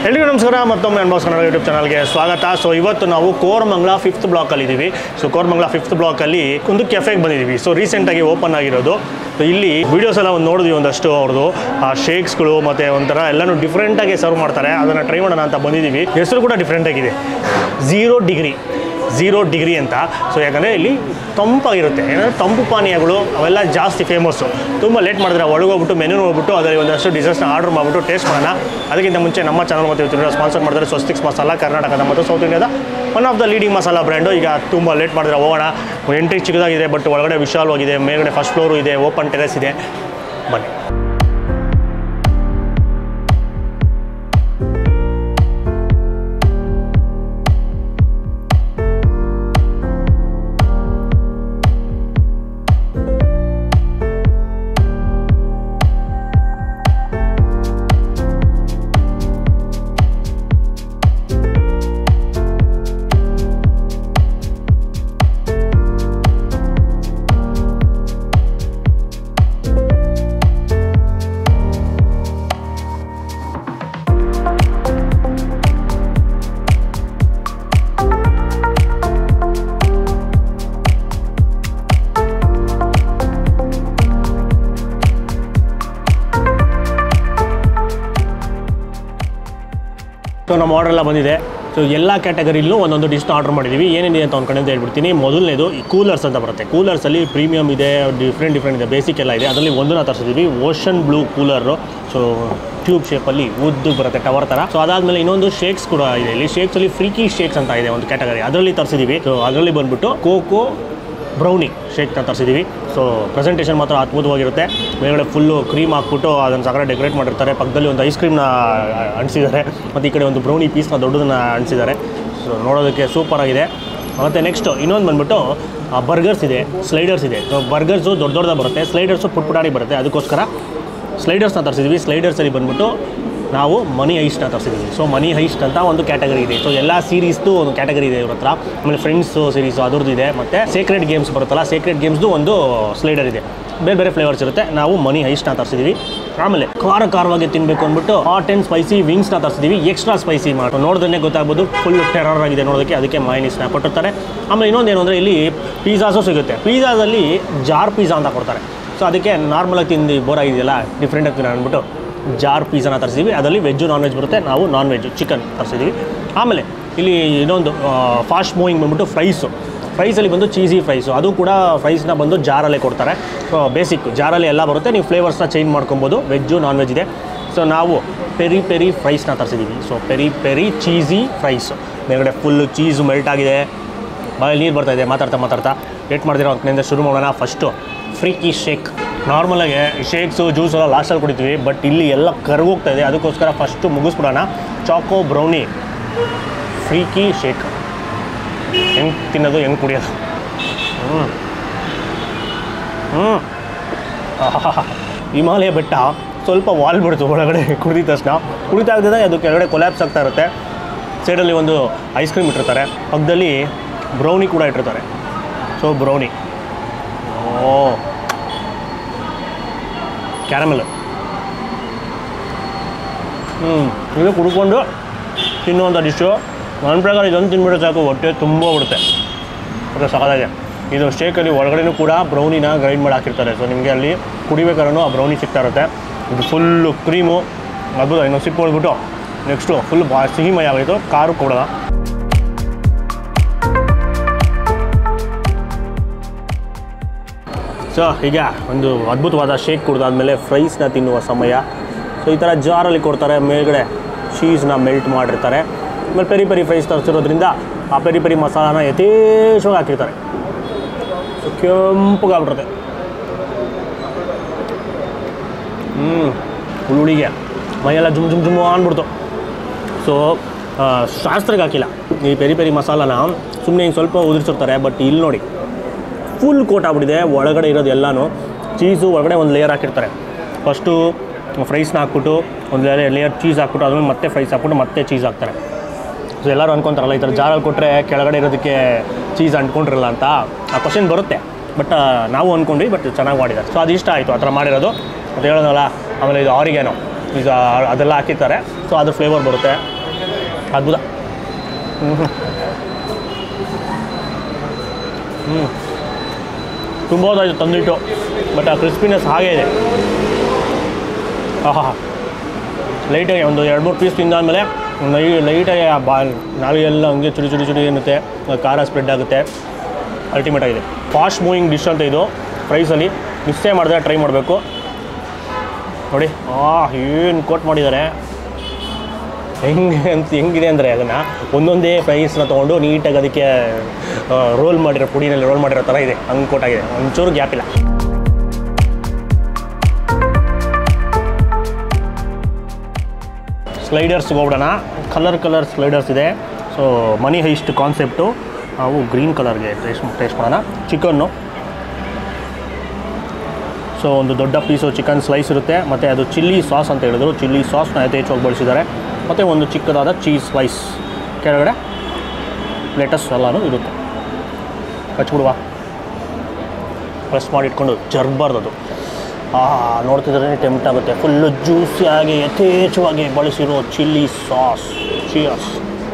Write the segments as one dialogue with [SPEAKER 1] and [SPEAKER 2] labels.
[SPEAKER 1] ಎಲ್ರಿಗೂ ನಮಸ್ಕಾರ ಮತ್ತೊಮ್ಮೆ ಅನ್ಬಾಕ್ಸ್ ಕನ್ನಡ ಯೂಟ್ಯೂಬ್ ಚಾನಲ್ಗೆ ಸ್ವಾಗತ. ಸೊ ಇವತ್ತು ನಾವು ಕೋರಮಂಗಲ 5th ಬ್ಲಾಕಲ್ಲಿ ಇದ್ದೀವಿ. ಸೊ ಕೋರಮಂಗಲ 5th ಬ್ಲಾಕಲ್ಲಿ ಒಂದು ಕೆಫೆಗೆ ಬಂದಿದ್ದೀವಿ. ಸೊ ರೀಸೆಂಟಾಗಿ ಓಪನ್ ಆಗಿರೋದು. ಸೊ ಇಲ್ಲಿ ವೀಡಿಯೋಸ್ ಎಲ್ಲ ನೋಡಿದ್ವಿ ಒಂದಷ್ಟು ಅವ್ರದ್ದು ಆ ಶೇಕ್ಸ್ಗಳು ಮತ್ತು ಒಂಥರ ಎಲ್ಲನೂ ಡಿಫ್ರೆಂಟಾಗಿ ಸರ್ವ್ ಮಾಡ್ತಾರೆ. ಅದನ್ನು ಟ್ರೈ ಮಾಡೋಣ ಅಂತ ಬಂದಿದ್ದೀವಿ. ಹೆಸರು ಕೂಡ ಡಿಫ್ರೆಂಟಾಗಿದೆ, ಝೀರೋ ಡಿಗ್ರಿ ಅಂತ. ಸೊ ಯಾಕಂದರೆ ಇಲ್ಲಿ ತಂಪಾಗಿರುತ್ತೆ, ಏನಂದರೆ ತಂಪು ಪಾನೀಯಗಳು ಅವೆಲ್ಲ ಜಾಸ್ತಿ ಫೇಮಸ್ಸು. ತುಂಬ ಲೇಟ್ ಮಾಡಿದ್ರೆ ಒಳಗೋಗ್ಬಿಟ್ಟು ಮೆನು ನೋಡ್ಬಿಟ್ಟು ಅದರಲ್ಲಿ ಒಂದಷ್ಟು ಡಿಸರ್ಟ್ಸ್ನ ಆರ್ಡರ್ ಮಾಡಿಬಿಟ್ಟು ಟೇಸ್ಟ್ ಮಾಡೋಣ. ಅದಕ್ಕಿಂತ ಮುಂಚೆ ನಮ್ಮ ಚಾನಲ್ ಮತ್ತು ಇವತ್ತು ಸ್ಪಾನ್ಸರ್ ಮಾಡಿದ್ರೆ ಸ್ವಸ್ತಿಕ್ಸ್ ಮಸಾಲ, ಕರ್ನಾಟಕದ ಮತ್ತು ಸೌತ್ ಇಂಡಿಯಾದ one of the leading masala brand. ಈಗ ತುಂಬ ಲೇಟ್ ಮಾಡಿದ್ರೆ ಹೋಗೋಣ. ಎಂಟ್ರಿ ಚಿಕ್ಕದಾಗಿದೆ, ಬಟ್ ಒಳಗಡೆ ವಿಶಾಲವಾಗಿದೆ. ಮೇಲ್ಗಡೆ ಫಸ್ಟ್ ಫ್ಲೋರು ಇದೆ, ಓಪನ್ ಟೆರೆಸ್ ಇದೆ. ಬನ್ನಿ. ಸೊ ನಮ್ಮ ಆರ್ಡ್ರ್ ಎಲ್ಲ ಬಂದಿದೆ. ಸೊ ಎಲ್ಲ ಕ್ಯಾಟಗರಿಲೂ ಒಂದೊಂದು ಡಿಶ್ನ ಆರ್ಡರ್ ಮಾಡಿದ್ದೀವಿ. ಏನೇನಿದೆ ಅಂತ ಒಂದು ಕಡೆಯಿಂದ ಹೇಳ್ಬಿಡ್ತೀನಿ. ಮೊದಲನೇದು ಈ ಕೂಲರ್ಸ್ ಅಂತ ಬರುತ್ತೆ. ಕೂಲರ್ಸಲ್ಲಿ ಪ್ರೀಮಿಯಮ್ ಇದೆ, ಡಿಫ್ರೆಂಟ್ ಇದೆ, ಬೇಸಿಕ್ ಎಲ್ಲ ಇದೆ. ಅದರಲ್ಲಿ ಒಂದನ್ನು ತರಿಸಿದ್ದೀವಿ, ocean blue cooler. So tube ಶೇಪಲ್ಲಿ ಉದ್ದು ಬರುತ್ತೆ, ಟವರ್ ಥರ. ಸೊ ಅದಾದಮೇಲೆ ಇನ್ನೊಂದು ಶೇಕ್ಸ್ ಕೂಡ ಇದೆ. ಇಲ್ಲಿ ಶೇಕ್ಸಲ್ಲಿ ಫ್ರೀಕಿ ಶೇಕ್ಸ್ ಅಂತ ಇದೆ ಒಂದು ಕ್ಯಾಟಗರಿ, ಅದರಲ್ಲಿ ತರಿಸಿದ್ದೀವಿ. ಸೊ ಅದರಲ್ಲಿ ಬಂದುಬಿಟ್ಟು ಕೋಕೋ ಬ್ರೌನಿ ಶೇಕ್ನ ತರಿಸಿದ್ದೀವಿ. ಸೊ ಪ್ರೆಸೆಂಟೇಷನ್ ಮಾತ್ರ ಅದ್ಭುತವಾಗಿರುತ್ತೆ. ಮೇಲ್ಗಡೆ ಫುಲ್ಲು ಕ್ರೀಮ್ ಹಾಕ್ಬಿಟ್ಟು ಅದನ್ನು ಸಗರ ಡೆಕೋರೇಟ್ ಮಾಡಿರ್ತಾರೆ. ಪಕ್ಕದಲ್ಲಿ ಒಂದು ಐಸ್ ಕ್ರೀಮ್ನ ಅಂಟಿಸಿದ್ದಾರೆ, ಮತ್ತು ಈ ಕಡೆ ಒಂದು ಬ್ರೌನಿ ಪೀಸ್ನ ದೊಡ್ಡದನ್ನು ಅಂಟಿಸಿದ್ದಾರೆ. ಸೊ ನೋಡೋದಕ್ಕೆ ಸೂಪರಾಗಿದೆ. ಮತ್ತು ನೆಕ್ಸ್ಟು ಇನ್ನೊಂದು ಬಂದುಬಿಟ್ಟು ಬರ್ಗರ್ಸ್ ಇದೆ, ಸ್ಲೈಡರ್ಸ್ ಇದೆ. ಸೊ ಬರ್ಗರ್ಸು ದೊಡ್ಡದಾಗಿ ಬರುತ್ತೆ, ಸ್ಲೈಡರ್ಸು ಪುಟ್ಪುಟಾಣಿ ಬರುತ್ತೆ. ಅದಕ್ಕೋಸ್ಕರ ಸ್ಲೈಡರ್ಸ್ನ ತರಿಸಿದ್ವಿ. ಸ್ಲೈಡರ್ಸಲ್ಲಿ ಬಂದುಬಿಟ್ಟು ನಾವು ಮನಿ ಹೈಸ್ಟ್ನ ತರಿಸಿದ್ದೀವಿ. ಸೊ ಮನಿ ಹೈಸ್ಟ್ ಅಂತ ಒಂದು ಕ್ಯಾಟಗರಿ ಇದೆ. ಸೊ ಎಲ್ಲ ಸೀರೀಸ್ದು ಒಂದು ಕ್ಯಾಟಗರಿ ಇದೆ ಇವ್ರ ಹತ್ರ. ಆಮೇಲೆ ಫ್ರೆಂಡ್ಸು ಸೀರೀಸು ಅದ್ರದ್ದು ಇದೆ. ಮತ್ತು ಸೀಕ್ರೆಟ್ ಗೇಮ್ಸ್ ಬರುತ್ತಲ್ಲ, ಸೀಕ್ರೆಟ್ ಗೇಮ್ಸ್ದು ಒಂದು ಸ್ಲೈಡರ್ ಇದೆ. ಬೇರೆ ಬೇರೆ ಫ್ಲೇವರ್ಸ್ ಇರುತ್ತೆ. ನಾವು ಮನಿ ಹೈಸ್ಟ್ನ ತರಿಸಿದ್ದೀವಿ. ಆಮೇಲೆ ಖಾರವಾಗಿ ತಿನ್ನಬೇಕು ಅಂದ್ಬಿಟ್ಟು ಹಾಟ್ ಆ್ಯಂಡ್ ಸ್ಪೈಸಿ ವಿಂಗ್ಸ್ನ ತರಿಸಿದ್ದೀವಿ. ಎಕ್ಸ್ಟ್ರಾ ಸ್ಪೈಸಿ ಮಾಡಿ ನೋಡಿದ್ರೆ ಗೊತ್ತಾಗ್ಬೋದು, ಫುಲ್ ಟೆರರ್ ಆಗಿದೆ ನೋಡೋದಕ್ಕೆ. ಅದಕ್ಕೆ ಮೈನೀಸ್ನ ಕೊಟ್ಟಿರ್ತಾರೆ. ಆಮೇಲೆ ಇನ್ನೊಂದೇನು ಅಂದರೆ ಇಲ್ಲಿ ಪಿಜ್ಜಾಸು ಸಿಗುತ್ತೆ. ಪಿಜ್ಜಾದಲ್ಲಿ ಜಾರ್ ಪಿಜ್ಜಾ ಅಂತ ಕೊಡ್ತಾರೆ. ಸೊ ಅದಕ್ಕೆ ನಾರ್ಮಲಾಗಿ ತಿಂದು ಬೋರ್ ಆಗಿದೆಯಲ್ಲ, ಡಿಫ್ರೆಂಟಾಗಿ ತಿನ್ನೋಣ ಅಂದ್ಬಿಟ್ಟು ಜಾರ್ ಪಿಜ್ಜಾನ ತರಿಸಿದ್ವಿ. ಅದರಲ್ಲಿ ವೆಜ್ಜು ನಾನ್ ವೆಜ್ ಬರುತ್ತೆ. ನಾವು ನಾನ್ ವೆಜ್ಜು ಚಿಕನ್ ತರಿಸಿದ್ವಿ. ಆಮೇಲೆ ಇಲ್ಲಿ ಇನ್ನೊಂದು ಫಾಸ್ಟ್ ಮೂವಿಂಗ್ ಬಂದ್ಬಿಟ್ಟು ಫ್ರೈಸಲ್ಲಿ ಬಂದು ಚೀಸಿ ಫ್ರೈಸು. ಅದು ಕೂಡ ಫ್ರೈಸ್ನ ಬಂದು ಜಾರಲ್ಲೇ ಕೊಡ್ತಾರೆ. ಸೊ ಬೇಸಿಕ್ ಜಾರಲ್ಲಿ ಎಲ್ಲ ಬರುತ್ತೆ. ನೀವು ಫ್ಲೇವರ್ಸ್ನ ಚೇಂಜ್ ಮಾಡ್ಕೊಬೋದು. ವೆಜ್ಜು ನಾನ್ ವೆಜ್ ಇದೆ. ಸೊ ನಾವು ಪೆರಿ ಫ್ರೈಸ್ನ ತರಿಸಿದ್ದೀವಿ. So peri cheesy fries. ಮೇಲ್ಗಡೆ ಫುಲ್ಲು ಚೀಸು ಮೆಲ್ಟ್ ಆಗಿದೆ. ಬಾಯಲ್ಲಿ ನೀರು ಬರ್ತಾಯಿದೆ ಮಾತಾಡ್ತಾ. ಲೇಟ್ ಮಾಡಿದಿರೋ ಅಂತಿಂದ ಶುರು ಮಾಡೋಣ. First freaky shake. ನಾರ್ಮಲಾಗಿ ಶೇಕ್ಸು ಜ್ಯೂಸ್ ಎಲ್ಲ ಲಾಸ್ಟಲ್ಲಿ ಕುಡಿತೀವಿ, ಬಟ್ ಇಲ್ಲಿ ಎಲ್ಲ ಕರ್ಗೋಗ್ತಾ ಇದೆ. ಅದಕ್ಕೋಸ್ಕರ ಫಸ್ಟು ಮುಗಿಸ್ಬಿಡೋಣ. Choco brownie freaky shake. ಹೆಂಗೆ ತಿನ್ನೋದು, ಹೆಂಗೆ ಕುಡಿಯೋದು. ಹಿಮಾಲಯ ಬೆಟ್ಟ ಸ್ವಲ್ಪ ವಾಲ್ ಬಿಡ್ತು ಒಳಗಡೆ ಕುಡಿದ ತಕ್ಷಣ. ಕುಡಿತಾ ಇದ್ದರೆ ಅದು ಕೆಳಗಡೆ ಕೊಲ್ಯಾಪ್ಸ್ ಆಗ್ತಾ ಇರುತ್ತೆ. ಸೈಡಲ್ಲಿ ಒಂದು ಐಸ್ ಕ್ರೀಮ್ ಇಟ್ಟಿರ್ತಾರೆ, ಪಕ್ಕದಲ್ಲಿ ಬ್ರೌನಿ ಕೂಡ ಇಟ್ಟಿರ್ತಾರೆ. ಸೊ ಬ್ರೌನಿ, ಕ್ಯಾರಮೆಲ್ ಇದು ಕುಡ್ಕೊಂಡು ತಿನ್ನುವಂಥ ಡಿಶ್ಶು. ನನ್ನ ಪ್ರಕಾರ ಇದೊಂದು ತಿನ್ಬಿಟ್ಟು ಸಾಕು, ಹೊಟ್ಟೆ ತುಂಬ ಬಿಡುತ್ತೆ. ಮತ್ತು ಸಖತ್ತಾಗಿದೆ. ಇದು ಶೇಕಲ್ಲಿ ಒಳಗಡೆನೂ ಕೂಡ ಬ್ರೌನಿನ ಗ್ರೈಂಡ್ ಮಾಡಿ ಹಾಕಿರ್ತಾರೆ. ಸೊ ನಿಮಗೆ ಅಲ್ಲಿ ಕುಡಿಬೇಕಾದ್ರೂ ಆ ಬ್ರೌನಿ ಸಿಗ್ತಾ ಇರುತ್ತೆ. ಇದು ಫುಲ್ಲು ಕ್ರೀಮು ಅದ್ಭುತ. ಇನ್ನೊಂದು ಸಿಪ್ಪು ಹೊಡ್ಬಿಟ್ಟು ನೆಕ್ಸ್ಟು ಫುಲ್ ಸಿಹಿಮಯ ಆಗೋಯಿತು. ಕಾರು ಕೊಡೋಣ. ಸೊ ಈಗ ಒಂದು ಅದ್ಭುತವಾದ ಶೇಕ್ ಕುಡಿದಾದ್ಮೇಲೆ ಫ್ರೈಸ್ನ ತಿನ್ನುವ ಸಮಯ. ಸೊ ಈ ಥರ ಜಾರಲ್ಲಿ ಕೊಡ್ತಾರೆ. ಮೇಲ್ಗಡೆ ಚೀಸ್ನ ಮೆಲ್ಟ್ ಮಾಡಿರ್ತಾರೆ. ಆಮೇಲೆ ಪೆರಿ ಫ್ರೈಸ್ ತರಿಸಿರೋದ್ರಿಂದ ಆ ಪೆರಿ ಮಸಾಲಾನ ಯಥೇಚ್ಛವಾಗಿ ಹಾಕಿರ್ತಾರೆ. ಸೊ ಕೆಂಪಗಾಗ್ಬಿಡುತ್ತೆ. ಹುಳಿಗೆ ಮೈಯೆಲ್ಲ ಜುಮ್ ಅಂದ್ಬಿಡ್ತು. ಸೊ ಶಾಸ್ತ್ರಕ್ಕೆ ಹಾಕಿಲ್ಲ ಈ ಪೆರಿ ಮಸಾಲಾನ, ಸುಮ್ಮನೆ ಹಿಂಗೆ ಸ್ವಲ್ಪ ಉದುರಿಸಿರ್ತಾರೆ. ಬಟ್ ಇಲ್ಲಿ ನೋಡಿ ಫುಲ್ ಕೋಟ್ ಆಗ್ಬಿಟ್ಟಿದೆ. ಒಳಗಡೆ ಇರೋದು ಎಲ್ಲನೂ ಚೀಸು. ಒಳಗಡೆ ಒಂದು ಲೇಯರ್ ಹಾಕಿರ್ತಾರೆ. ಫಸ್ಟು ಫ್ರೈಸ್ನ ಹಾಕ್ಬಿಟ್ಟು ಒಂದು ಲೇಯರ್ ಚೀಸ್ ಹಾಕ್ಬಿಟ್ಟು ಅದ್ಮೇಲೆ ಮತ್ತೆ ಫ್ರೈಸ್ ಹಾಕ್ಬಿಟ್ಟು ಮತ್ತೆ ಚೀಸ್ ಹಾಕ್ತಾರೆ. ಸೊ ಎಲ್ಲರೂ ಅಂದ್ಕೊತಾರಲ್ಲ, ಈ ಥರ ಜಾರಲ್ಲಿ ಕೊಟ್ಟರೆ ಕೆಳಗಡೆ ಇರೋದಕ್ಕೆ ಚೀಸ್ ಅಂಟ್ಕೊಂಡಿರಲ್ಲ ಅಂತ ಆ ಕ್ವಶನ್ ಬರುತ್ತೆ. ಬಟ್ ನಾವು ಅಂದ್ಕೊಂಡ್ವಿ, ಬಟ್ ಚೆನ್ನಾಗಿ ಮಾಡಿದ್ದಾರೆ. ಸೊ ಅದು ಇಷ್ಟ ಆಯಿತು ಆ ಥರ ಮಾಡಿರೋದು. ಮತ್ತು ಹೇಳೋದಲ್ಲ, ಆಮೇಲೆ ಇದು ಆರಿಗ್ಯಾನೋ ಈಗ ಅದೆಲ್ಲ ಹಾಕಿರ್ತಾರೆ. ಸೊ ಅದ್ರ ಫ್ಲೇವರ್ ಬರುತ್ತೆ. ಅದ್ಭುತ. ತುಂಬ ಹೋದಾಯಿತು ತಂದಿಟ್ಟು, ಬಟ್ ಆ ಕ್ರಿಸ್ಪಿನೆಸ್ ಹಾಗೇ ಇದೆ. ಆಹಾ, ಲೈಟಾಗಿ ಒಂದು 2-3 ಪೀಸ್ ತಿಂದಾದಮೇಲೆ ಲೈಟಾಗಿ ನಾಳೆಗೆಲ್ಲ ಹಂಗೆ ಚುಡಿ ಏನುತ್ತೆ, ಖಾರ ಸ್ಪ್ರೆಡ್ ಆಗುತ್ತೆ. ಅಲ್ಟಿಮೇಟ್ ಆಗಿದೆ. ಫಾಸ್ಟ್ ಮೂವಿಂಗ್ ಡಿಶ್ ಅಂತ ಇದು. ಪ್ರೈಸಲ್ಲಿ ಮಿಸ್ಸೇ ಮಾಡಿದ್ರೆ ಟ್ರೈ ಮಾಡಬೇಕು ನೋಡಿ. ಏನು ಕೋಟ್ ಮಾಡಿದ್ದಾರೆ, ಹೆಂಗಿದೆ ಅಂದರೆ ಅದನ್ನು ಒಂದೊಂದೇ ಪ್ರೈಸ್ನ ತೊಗೊಂಡು ನೀಟಾಗಿ ಅದಕ್ಕೆ ರೋಲ್ ಮಾಡಿರೋ ಪುಡಿನಲ್ಲಿ ರೋಲ್ ಮಾಡಿರೋ ಥರ ಇದೆ. ಹಂಗೆ ಕೋಟಾಗಿದೆ, ಒಂಚೂರು ಗ್ಯಾಪ್ ಇಲ್ಲ. ಸ್ಲೈಡರ್ಸ್ಗೆ ಹೋಗ್ಬಿಡೋಣ. ಕಲರ್ ಸ್ಲೈಡರ್ಸ್ ಇದೆ. So money heist concept. ನಾವು ಗ್ರೀನ್ ಕಲರ್ಗೆ ಟೇಸ್ಟ್ ಮಾಡೋಣ. ಚಿಕನ್ನು, ಸೊ ಒಂದು ದೊಡ್ಡ ಪೀಸು ಚಿಕನ್ ಸ್ಲೈಸ್ ಇರುತ್ತೆ, ಮತ್ತು ಅದು ಚಿಲ್ಲಿ ಸಾಸ್ ಅಂತ ಹೇಳಿದ್ರು. ಚಿಲ್ಲಿ ಸಾಸ್ನ ಯಥೇಚ್ಛವಾಗಿ ಬಳಸಿದ್ದಾರೆ. ಮತ್ತು ಒಂದು ಚಿಕ್ಕದಾದ ಚೀಸ್ ಸ್ಲೈಸ್, ಕೆಳಗಡೆ ಲೆಟಸ್ ಎಲ್ಲನೂ ಇರುತ್ತೆ. ಹಚ್ಬಿಡುವ, ಪ್ರೆಸ್ ಮಾಡಿ ಇಟ್ಕೊಂಡು ಜರ್ಬಾರ್ದು ಅದು. ನೋಡ್ತಿದ್ರೆ ಟೆಂಪ್ಟ್ ಆಗುತ್ತೆ. ಫುಲ್ಲು ಜ್ಯೂಸಿಯಾಗಿ ಯಥೇಚ್ಛವಾಗಿ ಬಳಸಿರೋ ಚಿಲ್ಲಿ ಸಾಸ್. ಚೀಸ್.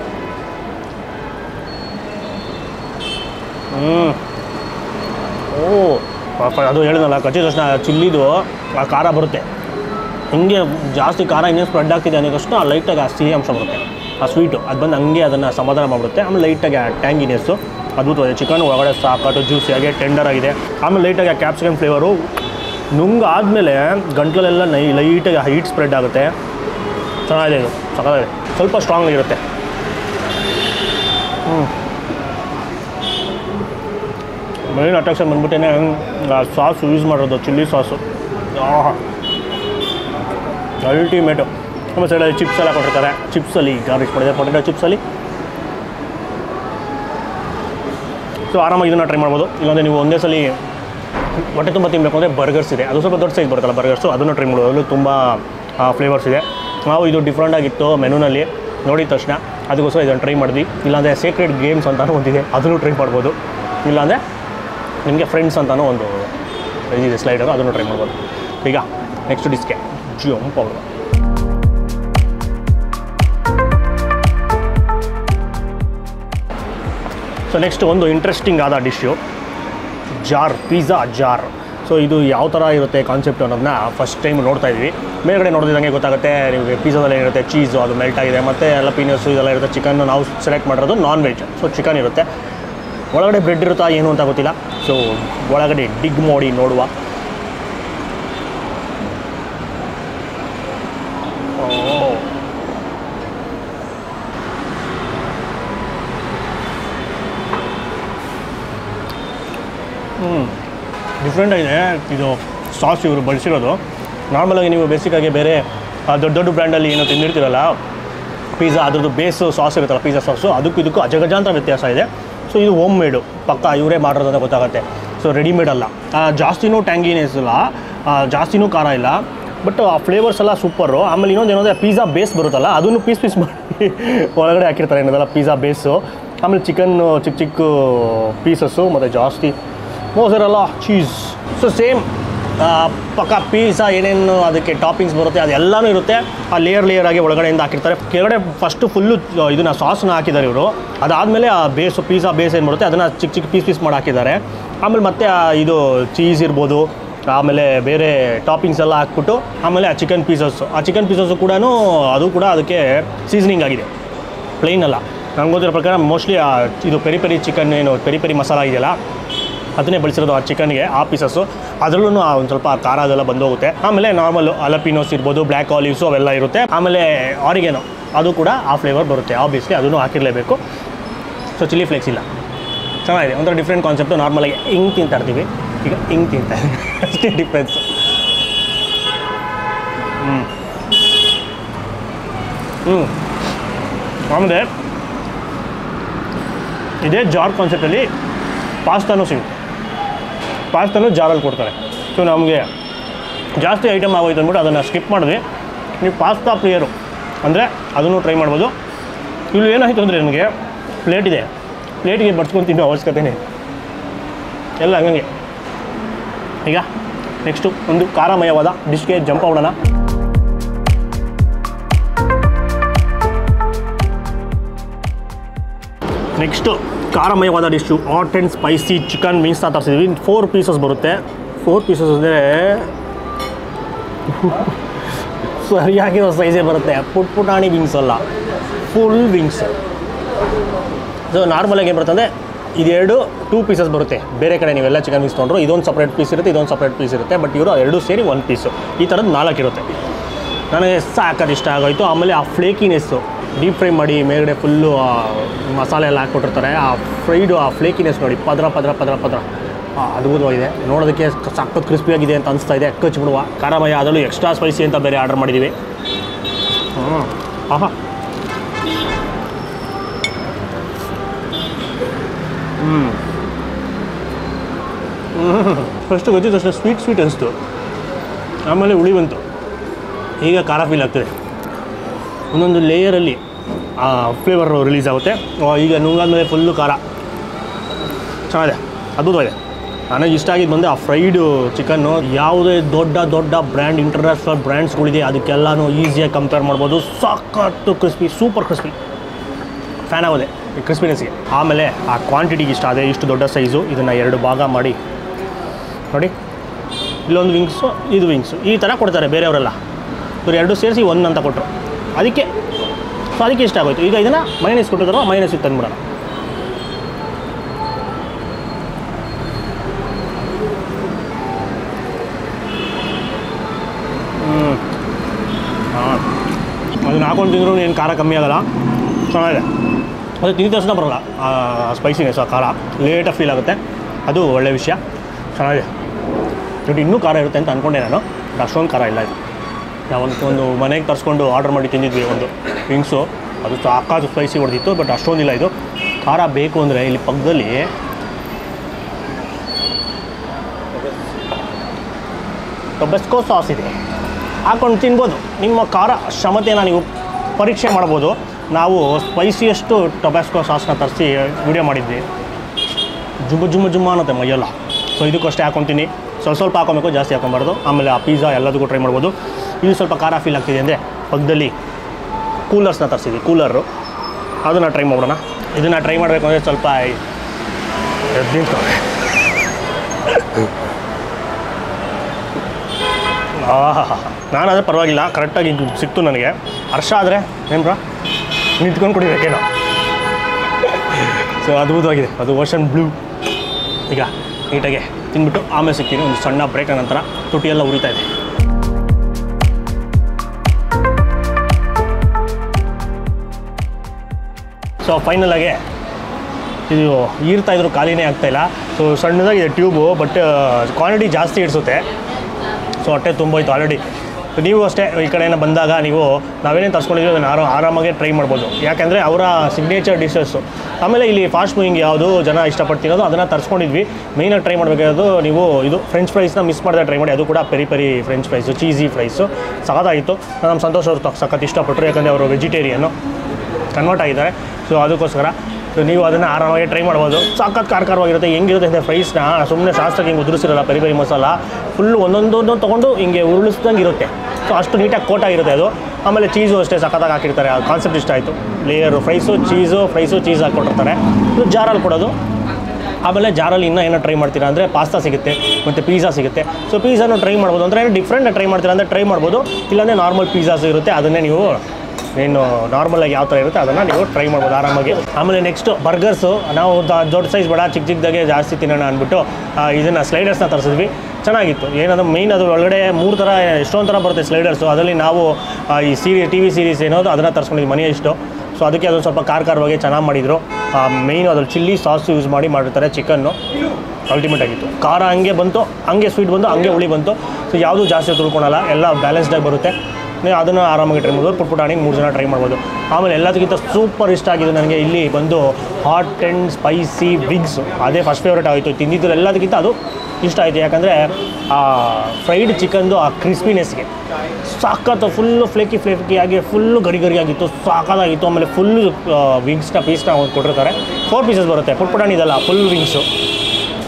[SPEAKER 1] ಅದು ಹೇಳಿದ್ನಲ್ಲ, ಕಚ್ಚಿದ ತಕ್ಷಣ ಚಿಲ್ಲಿದು ಆ ಖಾರ ಬರುತ್ತೆ. ಹಿಂಗೆ ಜಾಸ್ತಿ ಖಾರ ಇನ್ನೇನು ಸ್ಪ್ರೆಡ್ ಆಗ್ತಿದೆ ಅನ್ನೋ ತಕ್ಷಣ ಲೈಟಾಗಿ ಆ ಸಿಹಿ ಅಂಶ ಬರುತ್ತೆ, ಆ ಸ್ವೀಟು ಅದು ಬಂದು ಹಂಗೆ ಅದನ್ನು ಸಮಾಧಾನ ಮಾಡಿಬಿಡುತ್ತೆ. ಆಮೇಲೆ ಲೈಟಾಗಿ ಆ ಟ್ಯಾಂಗಿನೆಸ್ಸು ಅದ್ಭುತವಾಗಿದೆ. ಚಿಕನ್ ಒಳಗಡೆ ಸಾಕಾಟು ಜ್ಯೂಸಿಯಾಗಿ ಟೆಂಡರ್ ಆಗಿದೆ. ಆಮೇಲೆ ಲೈಟಾಗಿ ಆ ಕ್ಯಾಪ್ಸಿಕಮ್ ಫ್ಲೇವರು ನುಂಗಾದಮೇಲೆ ಗಂಟ್ಲಲ್ಲೆಲ್ಲ ಲೈಟಾಗಿ ಹೀಟ್ ಸ್ಪ್ರೆಡ್ ಆಗುತ್ತೆ. ಚೆನ್ನಾಗಿದೆ ಇದು, ಸಕ್ಕತ್ತಾಗಿದೆ. ಸ್ವಲ್ಪ ಸ್ಟ್ರಾಂಗ್ ಇರುತ್ತೆ. ಮೇನ್ ಅಟ್ರಾಕ್ಷನ್ ಬಂದ್ಬಿಟ್ಟೇ ಸಾಸು ಯೂಸ್ ಮಾಡೋದು, ಚಿಲ್ಲಿ ಸಾಸು. ಅಲ್ಟಿಮೇಟು. ನಮ್ಮ ಸೈಡಲ್ಲಿ ಚಿಪ್ಸ್ ಎಲ್ಲ ಕೊಟ್ಟಿರ್ತಾರೆ. ಚಿಪ್ಸಲ್ಲಿ ಗಾರ್ನಿಷ್ ಮಾಡಿದ್ದಾರೆ, ಪೊಟೆಟೊ ಚಿಪ್ಸಲ್ಲಿ. ಸೊ ಆರಾಮಾಗಿ ಇದನ್ನು ಟ್ರೈ ಮಾಡ್ಬೋದು. ಇಲ್ಲಾಂದರೆ ನೀವು ಒಂದೇ ಸಲ ಹೊಟ್ಟೆ ತುಂಬ ತಿನ್ನಬೇಕು ಅಂದರೆ ಬರ್ಗರ್ಸ್ ಇದೆ. ಅದು ಸ್ವಲ್ಪ ದೊಡ್ಡ ಸೈಜ್ ಬರುತ್ತಲ್ಲ ಬರ್ಗರ್ಸು, ಅದನ್ನು ಟ್ರೈ ಮಾಡ್ಬೋದು. ಅದರಲ್ಲೂ ತುಂಬ ಫ್ಲೇವರ್ಸ್ ಇದೆ. ನಾವು ಇದು ಡಿಫ್ರೆಂಟ್ ಆಗಿತ್ತು ಮೆನುನಲ್ಲಿ ನೋಡಿದ ತಕ್ಷಣ, ಅದಕ್ಕೋಸ್ಕರ ಇದನ್ನು ಟ್ರೈ ಮಾಡಿದ್ವಿ. ಇಲ್ಲಾಂದರೆ ಸೇಕ್ರೆಡ್ ಗೇಮ್ಸ್ ಅಂತಲೂ ಒಂದಿದೆ, ಅದನ್ನು ಟ್ರೈ ಮಾಡ್ಬೋದು. ಇಲ್ಲಾಂದರೆ ನಿಮಗೆ ಫ್ರೆಂಡ್ಸ್ ಅಂತಲೂ ಒಂದು ಇದಿದೆ ಸ್ಲೈಡರು, ಅದನ್ನು ಟ್ರೈ ಮಾಡ್ಬೋದು. ಈಗ ನೆಕ್ಸ್ಟ್ ಡಿಸ್ಗೆ ಜಂಪ್ ಅವರು. ಸೊ ನೆಕ್ಸ್ಟ್ ಒಂದು ಇಂಟ್ರೆಸ್ಟಿಂಗ್ ಆದ dish, jar, pizza jar. So ಇದು ಯಾವ ಥರ ಇರುತ್ತೆ ಕಾನ್ಸೆಪ್ಟ್ ಅನ್ನೋದನ್ನ ಫಸ್ಟ್ ಟೈಮ್ ನೋಡ್ತಾ ಇದ್ವಿ. ಮೇಲ್ಗಡೆ ನೋಡಿದಂಗೆ ಗೊತ್ತಾಗುತ್ತೆ ನಿಮಗೆ. ಪಿಜ್ಜಾದಲ್ಲಿ ಏನಿರುತ್ತೆ, ಚೀಸು ಅದು ಮೆಲ್ಟ್ ಆಗಿದೆ, ಮತ್ತು ಎಲ್ಲ ಪೀನಸ್ಸು ಇದೆಲ್ಲ ಇರುತ್ತೆ. ಚಿಕನ್ನು ನಾವು ಸೆಲೆಕ್ಟ್ ಮಾಡಿರೋದು ನಾನ್ ವೆಜ್, ಸೊ ಚಿಕನ್ ಇರುತ್ತೆ. ಒಳಗಡೆ ಬ್ರೆಡ್ ಇರುತ್ತಾ ಏನು ಅಂತ ಗೊತ್ತಿಲ್ಲ. ಸೊ ಒಳಗಡೆ ಡಿಗ್ ಮಾಡಿ ನೋಡುವ. ಡಿಫ್ರೆಂಟ್ ಆಗಿದೆ ಇದು ಸಾಸ್ ಇವರು ಬಳಸಿರೋದು. ನಾರ್ಮಲಾಗಿ ನೀವು ಬೇಸಿಕ್ಕಾಗಿ ಬೇರೆ ದೊಡ್ಡ ದೊಡ್ಡ ಬ್ರ್ಯಾಂಡಲ್ಲಿ ಏನೋ ತಿಂದಿರ್ತೀರಲ್ಲ ಪಿಜ್ಜಾ, ಅದ್ರದ್ದು ಬೇಸು ಸಾಸ್ ಇರುತ್ತಲ್ಲ ಪಿಜ್ಜಾ ಸಾಸು, ಇದಕ್ಕೂ ಅಜಗಜಾಂತರ ವ್ಯತ್ಯಾಸ ಇದೆ. ಸೊ ಇದು ಹೋಮ್ ಮೇಡು, ಪಕ್ಕ ಇವರೇ ಮಾಡಿರೋದು ಅಂತ ಗೊತ್ತಾಗುತ್ತೆ. ಸೊ ರೆಡಿಮೇಡ್ ಅಲ್ಲ. ಜಾಸ್ತಿನೂ ಟ್ಯಾಂಗಿನೆಸ್ ಇಲ್ಲ, ಜಾಸ್ತಿನೂ ಖಾರ ಇಲ್ಲ, ಬಟ್ ಆ ಫ್ಲೇವರ್ಸ್ ಎಲ್ಲ ಸೂಪರು. ಆಮೇಲೆ ಇನ್ನೊಂದು ಏನಂದರೆ ಪಿಜ್ಜಾ ಬೇಸ್ ಬರುತ್ತಲ್ಲ, ಅದನ್ನು ಪೀಸ್ ಮಾಡಿ ಒಳಗಡೆ ಹಾಕಿರ್ತಾರೆ ಏನದಲ್ಲ ಪಿಜ್ಜಾ ಬೇಸು. ಆಮೇಲೆ ಚಿಕನ್ನು ಚಿಕ್ಕ ಪೀಸಸ್ಸು, ಮತ್ತು ಜಾಸ್ತಿ ಮೊಸರಲ್ಲ ಚೀಸ್. ಸೊ ಸೇಮ್ ಪಕ್ಕ ಪಿಜ್ಜಾ ಏನೇನು ಅದಕ್ಕೆ ಟಾಪಿಂಗ್ಸ್ ಬರುತ್ತೆ ಅದೆಲ್ಲನೂ ಇರುತ್ತೆ. ಆ ಲೇಯರ್ ಆಗಿ ಒಳಗಡೆಯಿಂದ ಹಾಕಿರ್ತಾರೆ. ಕೆಳಗಡೆ ಫಸ್ಟು ಫುಲ್ಲು ಇದನ್ನು ಸಾಸನ್ನ ಹಾಕಿದ್ದಾರೆ ಇವರು. ಅದಾದಮೇಲೆ ಆ ಬೇಸು ಪಿಜ್ಜಾ ಬೇಸ್ ಏನು ಬರುತ್ತೆ ಅದನ್ನು ಚಿಕ್ಕ ಪೀಸ್ ಮಾಡಿ ಹಾಕಿದ್ದಾರೆ. ಆಮೇಲೆ ಮತ್ತೆ ಇದು ಚೀಸ್ ಇರ್ಬೋದು, ಆಮೇಲೆ ಬೇರೆ ಟಾಪಿಂಗ್ಸ್ ಎಲ್ಲ ಹಾಕ್ಬಿಟ್ಟು, ಆಮೇಲೆ ಆ ಚಿಕನ್ ಪೀಸಸ್ಸು ಕೂಡ ಅದು ಕೂಡ ಅದಕ್ಕೆ ಸೀಸನಿಂಗ್ ಆಗಿದೆ, ಪ್ಲೈನ್ ಅಲ್ಲ. ನಂಗೆ ಗೊತ್ತಿರೋ ಪ್ರಕಾರ ಮೋಸ್ಟ್ಲಿ ಇದು ಪೆರಿ ಚಿಕನ್ ಏನು ಪೆರಿ ಮಸಾಲ ಇದೆಯಲ್ಲ ಅದನ್ನೇ ಬಳಸಿರೋದು ಆ ಚಿಕನ್ಗೆ, ಆ ಪೀಸಸ್ಸು. ಅದರಲ್ಲೂ ಒಂದು ಸ್ವಲ್ಪ ಖಾರ ಅದೆಲ್ಲ ಬಂದೋಗುತ್ತೆ. ಆಮೇಲೆ ನಾರ್ಮಲ್ ಅಲಪಿನೋಸ್ ಇರ್ಬೋದು, ಬ್ಲ್ಯಾಕ್ ಆಲಿವ್ಸು ಅವೆಲ್ಲ ಇರುತ್ತೆ. ಆಮೇಲೆ ಆರಿಗೆನೋ ಅದು ಕೂಡ ಆ ಫ್ಲೇವರ್ ಬರುತ್ತೆ, ಆಬ್ವಿಯಸ್ಲಿ ಅದನ್ನು ಹಾಕಿರಲೇಬೇಕು. ಸೊ ಚಿಲ್ಲಿ ಫ್ಲೇಕ್ಸ್ ಇಲ್ಲ, ಚೆನ್ನಾಗಿದೆ. ಒಂಥರ ಡಿಫ್ರೆಂಟ್ ಕಾನ್ಸೆಪ್ಟು. ನಾರ್ಮಲಾಗಿ ಹಿಂಗೆ ತಿಂತಾ ಇರ್ತೀವಿ, ಈಗ ಹಿಂಗೆ ತಿಂತಾ ಇದ್ದೀವಿ, ಅಷ್ಟೇ ಡಿಫ್ರೆನ್ಸು. ಆಮೇಲೆ ಇದೇ ಜಾರ್ ಕಾನ್ಸೆಪ್ಟಲ್ಲಿ ಪಾಸ್ತಾನೂ ಸಿಗುತ್ತೆ. ಪಾಸ್ತಾನೂ ಜಾರಲ್ಲಿ ಕೊಡ್ತಾರೆ. ಸೊ ನಮಗೆ ಜಾಸ್ತಿ ಐಟಮ್ ಆಗೋಯ್ತು ಅಂದ್ಬಿಟ್ಟು ಅದನ್ನು ಸ್ಕಿಪ್ ಮಾಡಿದ್ವಿ. ನೀವು ಪಾಸ್ತಾ ಪ್ರಿಯರು ಅಂದರೆ ಅದನ್ನು ಟ್ರೈ ಮಾಡ್ಬೋದು. ಇಲ್ಲಿ ಏನಾಯಿತು ಅಂದರೆ ನನಗೆ ಪ್ಲೇಟಿಗೆ ಬಡ್ಸ್ಕೊಂಡು ತಿನ್ನೋ ಅವಶ್ಯಕತೆನೇ ಎಲ್ಲ ಹಂಗಂಗೆ. ಈಗ ನೆಕ್ಸ್ಟು ಒಂದು ಖಾರಮಯವಾದ ಡಿಶ್ಗೆ ಜಂಪ್ ಮಾಡೋಣ. ನೆಕ್ಸ್ಟು ಖಾರಮಯವಾದ dish hot and spicy chicken ವಿಂಗ್ಸ್ನ ತರಿಸಿದ್ವಿ. 4 ಪೀಸಸ್ ಬರುತ್ತೆ. 4 ಪೀಸಸ್ ಅಂದರೆ ಸರಿಯಾಗಿರೋ ಸೈಜೇ ಬರುತ್ತೆ. ಪುಟಾಣಿ ವಿಂಗ್ಸ್ ಅಲ್ಲ, ಫುಲ್ ವಿಂಗ್ಸ್. ಸೊ ನಾರ್ಮಲಾಗಿ ಏನು ಬರುತ್ತೆ ಅಂದರೆ ಇದೆರಡು 2 ಪೀಸಸ್ ಬರುತ್ತೆ. ಬೇರೆ ಕಡೆ ನೀವೆಲ್ಲ ಚಿಕನ್ ವಿಂಗ್ಸ್ ತೊಗೊಂಡ್ರು ಇದೊಂದು ಸಪ್ರೇಟ್ ಪೀಸ್ ಇರುತ್ತೆ, ಇದೊಂದು ಸಪ್ರೇಟ್ ಪೀಸ್ ಇರುತ್ತೆ. ಬಟ್ ಇವರು ಎರಡು ಸೇರಿ 1 ಪೀಸು. ಈ ಥರದ್ದು 4 ಇರುತ್ತೆ. ನನಗೆ ಸಾಕಷ್ಟು ಇಷ್ಟ ಆಗೋಯಿತು. ಆಮೇಲೆ ಆ ಫ್ಲೇಕಿನೆಸ್ಸು ಡೀಪ್ ಫ್ರೈ ಮಾಡಿ ಮೇಲ್ಗಡೆ ಫುಲ್ಲು ಮಸಾಲೆ ಎಲ್ಲ ಹಾಕ್ಕೊಟ್ಟಿರ್ತಾರೆ. ಆ ಫ್ರೈಡು ಆ ಫ್ಲೇಕಿನೆಸ್ ನೋಡಿ, ಪದ್ರ ಅದ್ಭುತವಾಗಿದೆ. ನೋಡೋದಕ್ಕೆ ಸಖತ್ ಕ್ರಿಸ್ಪಿಯಾಗಿದೆ ಅಂತ ಅನಿಸ್ತಾ ಇದೆ. ಕಚ್ಬಿಡುವ ಖಾರಮಯ, ಅದರಲ್ಲೂ ಎಕ್ಸ್ಟ್ರಾ ಸ್ಪೈಸಿ ಅಂತ ಬೇರೆ ಆರ್ಡರ್ ಮಾಡಿದ್ದೀವಿ. ಆಹಾ, ಫಸ್ಟು ಗೊತ್ತಿತ್ತು ಅಷ್ಟೇ ಸ್ವೀಟ್ ಅನಿಸ್ತು. ಆಮೇಲೆ ಹುಳಿ ಬಂತು. ಈಗ ಖಾರ ಫೀಲ್ ಆಗ್ತದೆ. ಒಂದೊಂದು ಲೇಯರಲ್ಲಿ ಆ ಫ್ಲೇವರ್ ರಿಲೀಸ್ ಆಗುತ್ತೆ. ಈಗ ನುಂಗಾದ್ಮೇಲೆ ಫುಲ್ಲು ಖಾರ ಚೆನ್ನಾಗಿದೆ, ಅದ್ಭುತವಾಗಿದೆ. ನನಗೆ ಇಷ್ಟ ಆಗಿದ್ದು ಬಂದು ಆ ಫ್ರೈಡು ಚಿಕನ್ನು. ಯಾವುದೇ ದೊಡ್ಡ ಬ್ರ್ಯಾಂಡ್ ಇಂಟರ್ನ್ಯಾಷನಲ್ ಬ್ರ್ಯಾಂಡ್ಸ್ಗಳಿದೆ ಅದಕ್ಕೆಲ್ಲನೂ ಈಸಿಯಾಗಿ ಕಂಪೇರ್ ಮಾಡ್ಬೋದು. ಸಖತ್ತು ಕ್ರಿಸ್ಪಿ, ಸೂಪರ್ ಕ್ರಿಸ್ಪಿ. ಫ್ಯಾನ್ ಆಗೋದೆ ಈ ಕ್ರಿಸ್ಪಿನೆಸ್ಗೆ. ಆಮೇಲೆ ಆ ಕ್ವಾಂಟಿಟಿಗೆ ಇಷ್ಟ ಅದೇ. ಇಷ್ಟು ದೊಡ್ಡ ಸೈಜು, ಇದನ್ನು 2 ಭಾಗ ಮಾಡಿ ನೋಡಿ, ಇಲ್ಲೊಂದು ವಿಂಗ್ಸು, ಇದು ವಿಂಗ್ಸು, ಈ ಥರ ಕೊಡ್ತಾರೆ ಬೇರೆಯವರೆಲ್ಲ. ಇವ್ರು 2 ಸೇರಿಸಿ 1 ಅಂತ ಕೊಟ್ಟರು. ಅದಕ್ಕೆ ಇಷ್ಟ ಆಗೋಯ್ತು. ಈಗ ಇದನ್ನು ಮೈನಸ್ ಕೊಟ್ಟಿದ್ರು, ಮೈನಸ್ ಇತ್ತು ತಂದ್ಬಿಡೋಣ. ಅದನ್ನು ಹಾಕೊಂಡು ತಿಂದರೂ ಏನು ಖಾರ ಕಮ್ಮಿ ಆಗೋಲ್ಲ, ಚೆನ್ನಾಗಿದೆ. ಅದು ತಿಂದ ತಕ್ಷಣ ಬರೋಲ್ಲ ಸ್ಪೈಸಿನೆಸ್, ಆ ಖಾರ ಲೇಟಾಗಿ ಫೀಲ್ ಆಗುತ್ತೆ. ಅದು ಒಳ್ಳೆಯ ವಿಷಯ, ಚೆನ್ನಾಗಿದೆ. ಬಟ್ ಇನ್ನೂ ಖಾರ ಇರುತ್ತೆ ಅಂತ ಅಂದ್ಕೊಂಡೆ ನಾನು. ಅಷ್ಟೊಂದು ಖಾರ ಇಲ್ಲ ಇದು. ಒಂದು ಮನೆಗೆ ತರಿಸ್ಕೊಂಡು ಆರ್ಡರ್ ಮಾಡಿ ತಿಂದಿದ್ವಿ ಒಂದು ವಿಂಗ್ಸು, ಅದು ಸಾಕಾದ ಸ್ಪೈಸಿ ಹೊಡೆದಿತ್ತು. ಬಟ್ ಅಷ್ಟೊಂದಿಲ್ಲ ಇದು. ಖಾರ ಬೇಕು ಅಂದರೆ ಇಲ್ಲಿ ಪಕ್ಕದಲ್ಲಿ ಟೊಬೆಸ್ಕೋ ಸಾಸ್ ಇದೆ, ಹಾಕ್ಕೊಂಡು ತಿನ್ಬೋದು. ನಿಮ್ಮ ಖಾರ ಕ್ಷಮತೆನ ನೀವು ಪರೀಕ್ಷೆ ಮಾಡ್ಬೋದು. ನಾವು ಸ್ಪೈಸಿಯಷ್ಟು ಟೊಬ್ಯಾಸ್ಕೋ ಸಾಸ್ನ ತರಿಸಿ ವಿಡಿಯೋ ಮಾಡಿದ್ವಿ. ಜುಮ್ಮ ಅನ್ನತ್ತೆ ಮೈಯೆಲ್ಲ. ಸೊ ಇದಕ್ಕೂ ಅಷ್ಟೇ ಹಾಕ್ಕೊತೀನಿ. ಸ್ವಲ್ಪ ಹಾಕೊಬೇಕು, ಜಾಸ್ತಿ ಹಾಕೊಬಾರ್ದು. ಆಮೇಲೆ ಆ ಪಿಜ್ಜಾ ಎಲ್ಲದಕ್ಕೂ ಟ್ರೈ ಮಾಡ್ಬೋದು. ಇದು ಸ್ವಲ್ಪ ಖಾರ ಫೀಲ್ ಆಗ್ತಿದೆ ಅಂದರೆ ಪಕ್ಕದಲ್ಲಿ ಕೂಲರ್ಸ್ನ ತರಿಸಿದ್ವಿ, ಕೂಲರು, ಅದನ್ನು ಟ್ರೈ ಮಾಡೋಣ. ಇದನ್ನು ಟ್ರೈ ಮಾಡಬೇಕು ಅಂದರೆ ಸ್ವಲ್ಪ ನಾನಾದರೆ ಪರವಾಗಿಲ್ಲ, ಕರೆಕ್ಟಾಗಿ ಸಿಕ್ತು ನನಗೆ. ಹರ್ಷ ಆದರೆ ಏನು ಬ್ರಾ ನಿಂತ್ಕೊಂಡು ಕುಡಿಬೇಕೇನೋ. ಸೊ ಅದ್ಭುತವಾಗಿದೆ. ಅದು ಓಷನ್ ಬ್ಲೂ. ಈಗ ನೀಟಾಗೆ ತಿಂದ್ಬಿಟ್ಟು ಆಮೇಲೆ ಸಿಗ್ತೀನಿ. ಒಂದು ಸಣ್ಣ ಬ್ರೇಕ್ ನಂತರ ತುಟಿಯೆಲ್ಲ ಉರಿತಾ ಇದೆ. ಸೊ ಫೈನಲಾಗೆ ಇದು ಈರ್ತಾಯಿದ್ರು, ಖಾಲಿನೇ ಆಗ್ತಾಯಿಲ್ಲ. ಸೊ ಸಣ್ಣದಾಗಿದೆ ಟ್ಯೂಬು, ಬಟ್ ಕ್ವಾಂಟಿಟಿ ಜಾಸ್ತಿ ಇಡಿಸುತ್ತೆ. ಸೊ ಹೊಟ್ಟೆ ತುಂಬೋಯ್ತು ಆಲ್ರೆಡಿ. ನೀವು ಅಷ್ಟೇ ಈ ಕಡೆಯಿಂದ ಬಂದಾಗ ನೀವು ನಾವೇನೇನು ತರಿಸ್ಕೊಂಡಿದ್ದೀವಿ ಅದನ್ನು ಆರಾಮಾಗೆ ಟ್ರೈ ಮಾಡ್ಬೋದು. ಯಾಕೆಂದರೆ ಅವರ ಸಿಗ್ನೇಚರ್ ಡಿಶಸ್ಸು. ಆಮೇಲೆ ಇಲ್ಲಿ ಫಾಸ್ಟ್ ಮೂವಿಂಗ್ ಯಾವುದು ಜನ ಇಷ್ಟಪಡ್ತಿರೋದು ಅದನ್ನು ತರಿಸ್ಕೊಂಡಿದ್ವಿ. ಮೇಯ್ನಾಗಿ ಟ್ರೈ ಮಾಡಬೇಕಾದ್ರು ನೀವು ಇದು ಫ್ರೆಂಚ್ ಫ್ರೈಸ್ನ ಮಿಸ್ ಮಾಡಿದ್ರೆ ಟ್ರೈ ಮಾಡಿ. ಅದು ಕೂಡ peri french fries, cheesy fries ಸಖತ್ತಾಗಿತ್ತು. ನಮ್ಮ ಸಂತೋಷ್ ಅವರು ಸಖತ್ ಇಷ್ಟಪಟ್ಟರು, ಯಾಕಂದರೆ ಅವರು ವೆಜಿಟೇರಿಯನ್ನು ಕನ್ವರ್ಟ್ ಆಗಿದ್ದಾರೆ. ಸೊ ಅದಕ್ಕೋಸ್ಕರ ನೀವು ಅದನ್ನು ಆರಾಮಾಗಿ ಟ್ರೈ ಮಾಡ್ಬೋದು. ಸಖತ್ ಖಾರವಾಗಿರುತ್ತೆ. ಹೆಂಗಿರುತ್ತೆ ಅಂದರೆ ಫ್ರೈಸ್ನ ಸುಮ್ಮನೆ ಶಾಸ್ತ್ರಕ್ಕೆ ಹಿಂಗೆ ಉದುರಿಸಿರಲ್ಲ, ಪೆರಿ ಮಸಾಲ ಫುಲ್ಲು ಒಂದೊಂದು ತೊಗೊಂಡು ಹಿಂಗೆ ಉರುಳಿಸ್ದಂಗೆ ಇರುತ್ತೆ. ಸೊ ಅಷ್ಟು ನೀಟಾಗಿ ಕೋಟ್ ಆಗಿರುತ್ತೆ ಅದು. ಆಮೇಲೆ ಚೀಸು ಅಷ್ಟೇ ಸಖತ್ತಾಗಿ ಹಾಕಿರ್ತಾರೆ. ಆ ಕಾನ್ಸೆಪ್ಟ್ ಇಷ್ಟ ಆಯಿತು. ಲೇಯರು ಫ್ರೈಸು ಚೀಸ್ ಹಾಕ್ಕೊಟ್ಟಿರ್ತಾರೆ. ಇದು ಜಾರಲ್ಲಿ ಕೊಡೋದು. ಆಮೇಲೆ ಜಾರಲ್ಲಿ ಇನ್ನೂ ಏನೋ ಟ್ರೈ ಮಾಡ್ತೀರಾ ಅಂದರೆ ಪಾಸ್ತಾ ಸಿಗುತ್ತೆ ಮತ್ತು ಪಿಜ್ಜಾ ಸಿಗುತ್ತೆ. ಸೊ ಪಿಜ್ಜಾನು ಟ್ರೈ ಮಾಡ್ಬೋದು. ಅಂದರೆ ಡಿಫ್ರೆಂಟ್ ಟ್ರೈ ಮಾಡ್ತೀರಾ ಅಂದರೆ ಟ್ರೈ ಮಾಡ್ಬೋದು. ಇಲ್ಲಾಂದರೆ ನಾರ್ಮಲ್ ಪಿಜ್ಜಾಸು ಇರುತ್ತೆ, ಅದನ್ನೇ ನೀವು ಏನು ನಾರ್ಮಲಾಗಿ ಯಾವ ಥರ ಇರುತ್ತೆ ಅದನ್ನು ನೀವು ಟ್ರೈ ಮಾಡ್ಬೋದು ಆರಾಮಾಗಿ. ಆಮೇಲೆ ನೆಕ್ಸ್ಟು ಬರ್ಗರ್ಸು. ನಾವು ದೊಡ್ಡ ಸೈಜ್ ಬೇಡ, ಚಿಕ್ಕದಾಗೆ ಜಾಸ್ತಿ ತಿನ್ನೋಣ ಅಂದ್ಬಿಟ್ಟು ಇದನ್ನು ಸ್ಲೈಡರ್ಸ್ನ ತರಿಸಿದ್ವಿ. ಚೆನ್ನಾಗಿತ್ತು. ಏನದು ಮೇಯ್ನ್ ಅದು ಒಳಗಡೆ 3 ಥರ ಎಷ್ಟೊಂದು ಥರ ಬರುತ್ತೆ ಸ್ಲೈಡರ್ಸು. ಅದರಲ್ಲಿ ನಾವು ಈ TV ಸೀರೀಸ್ ಏನೋದು ಅದನ್ನು ತರಿಸ್ಕೊಂಡಿದ್ವಿ, ಮನಿ ಇಷ್ಟು. ಸೊ ಅದಕ್ಕೆ ಅದೊಂದು ಸ್ವಲ್ಪ ಖಾರವಾಗಿ ಚೆನ್ನಾಗಿ ಮಾಡಿದರು. ಮೇಯ್ನು ಅದ್ರಲ್ಲಿ ಚಿಲ್ಲಿ ಸಾಸ್ ಯೂಸ್ ಮಾಡಿರ್ತಾರೆ. ಚಿಕನ್ನು ಅಲ್ಟಿಮೇಟ್ ಆಗಿತ್ತು. ಖಾರ ಹಂಗೆ ಬಂತು, ಹಂಗೆ ಸ್ವೀಟ್ ಬಂತು, ಹಂಗೆ ಹುಳಿ ಬಂತು. ಸೊ ಯಾವುದೂ ಜಾಸ್ತಿ ತುಳ್ಕೊಳಲ್ಲ, ಎಲ್ಲ ಬ್ಯಾಲೆನ್ಸ್ಡಾಗಿ ಬರುತ್ತೆ. ನೀವು ಅದನ್ನು ಆರಾಮಾಗಿ ಟ್ರೈ ಮಾಡ್ಬೋದು. ಪುಟಾಣಿ 3 ಜನ ಟ್ರೈ ಮಾಡ್ಬೋದು. ಆಮೇಲೆ ಎಲ್ಲದಕ್ಕಿಂತ ಸೂಪರ್ ಇಷ್ಟ ಆಗಿದೆ ನನಗೆ ಇಲ್ಲಿ ಬಂದು ಹಾಟ್ ಆ್ಯಂಡ್ ಸ್ಪೈಸಿ ವಿಂಗ್ಸು. ಅದೇ ಫಸ್ಟ್ ಫೇವ್ರೇಟ್ ಆಯಿತು. ತಿಂದಿದ್ದು ಎಲ್ಲದಕ್ಕಿಂತ ಅದು ಇಷ್ಟ ಆಯಿತು. ಯಾಕಂದರೆ ಆ ಫ್ರೈಡ್ ಚಿಕನ್ದು ಆ ಕ್ರಿಸ್ಪಿನೆಸ್ಗೆ ಸಾಕತ್ತು. ಫುಲ್ಲು ಫ್ಲೇಕಿ ಆಗಿ ಫುಲ್ಲು ಗರಿಯಾಗಿತ್ತು, ಸಾಕಾಗಿತ್ತು. ಆಮೇಲೆ ಫುಲ್ಲು ಪೀಸ್ನ ಕೊಟ್ಟಿರ್ತಾರೆ. 4 ಪೀಸಸ್ ಬರುತ್ತೆ. ಪುಟಾಣಿ ಇದಲ್ಲ, ಫುಲ್ ವಿಂಗ್ಸು.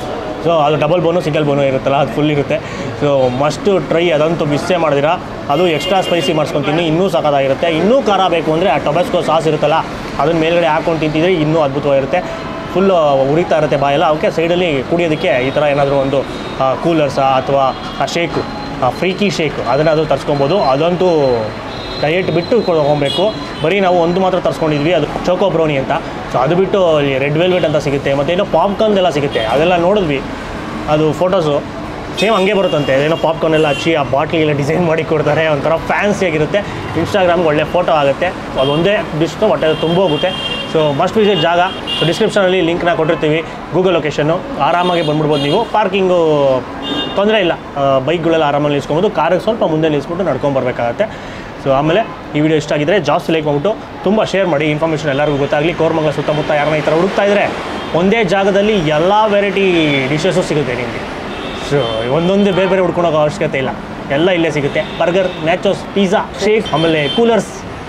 [SPEAKER 1] ಸೊ ಅದು ಡಬಲ್ ಬೋನು ಸಿಂಗಲ್ ಬೋನು ಇರುತ್ತಲ್ಲ ಅದು ಫುಲ್ ಇರುತ್ತೆ. ಸೊ ಮಸ್ಟು ಟ್ರೈ, ಅದಂತೂ ಮಿಸ್ಸೇ ಮಾಡಿದಿರಾ. ಅದು ಎಕ್ಸ್ಟ್ರಾ ಸ್ಪೈಸಿ ಮಾಡಿಸ್ಕೊಂಡು ಇನ್ನೂ ಸಾಕಾಗಿರುತ್ತೆ. ಇನ್ನೂ ಖಾರ ಬೇಕು ಅಂದರೆ ಆ ಟೊಬ್ಯಾಸ್ಕೋ ಸಾಸ್ ಇರುತ್ತಲ್ಲ ಅದನ್ನ ಮೇಲ್ಗಡೆ ಹಾಕ್ಕೊಂಡು ತಿಂತಿದ್ರೆ ಇನ್ನೂ ಅದ್ಭುತವಾಗಿರುತ್ತೆ. ಫುಲ್ಲು ಉರಿತಾ ಇರುತ್ತೆ ಬಾಯೆಲ್ಲ. ಅವಕ್ಕೆ ಸೈಡಲ್ಲಿ ಕುಡಿಯೋದಕ್ಕೆ ಈ ಥರ ಏನಾದರೂ ಒಂದು ಕೂಲರ್ಸ ಅಥವಾ ಆ ಶೇಕು, ಫ್ರೀಕಿ ಶೇಕ್ ಅದನ್ನಾದರೂ ತರಿಸ್ಕೊಬೋದು. ಅದಂತೂ ಡಯಟ್ ಬಿಟ್ಟು ತೊಗೊಬೇಕು. ಬರೀ ನಾವು ಒಂದು ಮಾತ್ರ ತರಿಸ್ಕೊಂಡಿದ್ವಿ, ಅದು ಚೋಕೋ ಬ್ರೌನಿ ಅಂತ. ಸೊ ಅದು ಬಿಟ್ಟು ರೆಡ್ ವೆಲ್ವೆಟ್ ಅಂತ ಸಿಗುತ್ತೆ, ಮತ್ತು ಏನೋ ಪಾಪ್ಕಾರ್ನ್ ಎಲ್ಲ ಸಿಗುತ್ತೆ. ಅದೆಲ್ಲ ನೋಡಿದ್ವಿ, ಅದು ಫೋಟೋಸು ಸೇಮ್ ಹಂಗೆ ಬರುತ್ತಂತೆ. ಅದೇನೋ ಪಾಪ್ಕಾರ್ನ್ ಎಲ್ಲ ಹಚ್ಚಿ ಆ ಬಾಟ್ಲಿಗೆಲ್ಲ ಡಿಸೈನ್ ಮಾಡಿ ಕೊಡ್ತಾರೆ, ಒಂಥರ ಫ್ಯಾನ್ಸಿಯಾಗಿರುತ್ತೆ. ಇನ್ಸ್ಟಾಗ್ರಾಮ್ಗೆ ಒಳ್ಳೆ ಫೋಟೋ ಆಗುತ್ತೆ. ಅದೊಂದೇ ಡಿಶ್ನು ಹೊಟ್ಟೆ ತುಂಬ ಹೋಗುತ್ತೆ. ಸೊ ಮಸ್ಟ್ ವಿಸಿಟ್ ಜಾಗ. ಸೊ ಡಿಸ್ಕ್ರಿಪ್ಷನಲ್ಲಿ ಲಿಂಕ್ನ ಕೊಟ್ಟಿರ್ತೀವಿ, ಗೂಗಲ್ ಲೊಕೇಶನ್ನು. ಆರಾಮಾಗಿ ಬಂದ್ಬಿಡ್ಬೋದು ನೀವು. ಪಾರ್ಕಿಂಗು ತೊಂದರೆ ಇಲ್ಲ, ಬೈಕ್ಗಳೆಲ್ಲ ಆರಾಮಾಗಿ ನಿಲ್ಲಿಸ್ಕೊಬೋದು. ಕಾರಿಗೆ ಸ್ವಲ್ಪ ಮುಂದೆ ನಿಲ್ಲಿಸ್ಬಿಟ್ಟು ನಡ್ಕೊಂಬರ್ಬೇಕಾಗತ್ತೆ. ಸೊ ಆಮೇಲೆ ಈ ವಿಡಿಯೋ ಇಷ್ಟ ಆಗಿದ್ರೆ ಜಾಸ್ತಿ ಲೈಕ್ ಮಾಡಿಬಿಟ್ಟು ತುಂಬ ಶೇರ್ ಮಾಡಿ, ಇನ್ಫಾರ್ಮೇಷನ್ ಎಲ್ಲರಿಗೂ ಗೊತ್ತಾಗಲಿ. ಕೋರಮಂಗಲ ಸುತ್ತಮುತ್ತ ಯಾರನ್ನ ಈ ಥರ ಹುಡುಕ್ತಾ ಇದ್ದರೆ ಒಂದೇ ಜಾಗದಲ್ಲಿ ಎಲ್ಲ ವೆರೈಟಿ ಡಿಶಸ್ಸು ಸಿಗುತ್ತೆ ನಿಮಗೆ. ಸೊ ಒಂದೊಂದೇ ಬೇರೆ ಬೇರೆ ಹುಡ್ಕೊಳೋ ಅವಶ್ಯಕತೆ ಇಲ್ಲ, ಎಲ್ಲ ಇಲ್ಲೇ ಸಿಗುತ್ತೆ. ಬರ್ಗರ್, ನ್ಯಾಚೋಸ್, ಪಿಜ್ಜಾ, ಶೇಕ್, ಆಮೇಲೆ coolers,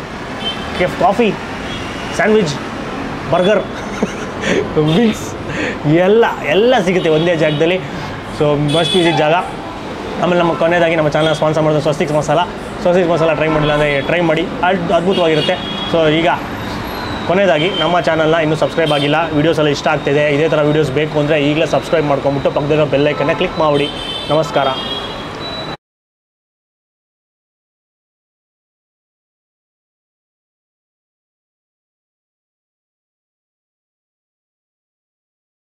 [SPEAKER 1] coffee, sandwich, burger, wings ಎಲ್ಲ ಸಿಗುತ್ತೆ ಒಂದೇ ಜಾಗದಲ್ಲಿ. ಸೊ ಮಸ್ಟ್ ವಿಸಿಟ್ ಜಾಗ. ಆಮೇಲೆ ನಮ್ಮ ಕೊನೆಯದಾಗಿ ನಮ್ಮ ಚಾನಲ್ ಸ್ಪಾನ್ಸರ್ ಮಾಡೋದು ಸ್ವಸ್ತಿಕ್ ಮಸಾಲ ಟ್ರೈ ಮಾಡಿಲ್ಲ ಅಂದರೆ ಟ್ರೈ ಮಾಡಿ, ಅದ್ಭುತವಾಗಿರುತ್ತೆ. ಸೊ ಈಗ ಕೊನೆಯದಾಗಿ ನಮ್ಮ ಚಾನಲ್ನ ಇನ್ನೂ ಸಬ್ಸ್ಕ್ರೈಬ್ ಆಗಿಲ್ಲ, ವೀಡಿಯೋಸ್ ಎಲ್ಲ ಇಷ್ಟ ಆಗ್ತಿದೆ, ಇದೇ ಥರ ವೀಡಿಯೋಸ್ ಬೇಕು ಅಂದರೆ ಈಗಲೇ ಸಬ್ಸ್ಕ್ರೈಬ್ ಮಾಡ್ಕೊಂಬಿಟ್ಟು ಪಕ್ಕದಲ್ಲಿರೋ ಬೆಲ್ ಐಕನ್ನ ಕ್ಲಿಕ್ ಮಾಡಿ. ನಮಸ್ಕಾರ.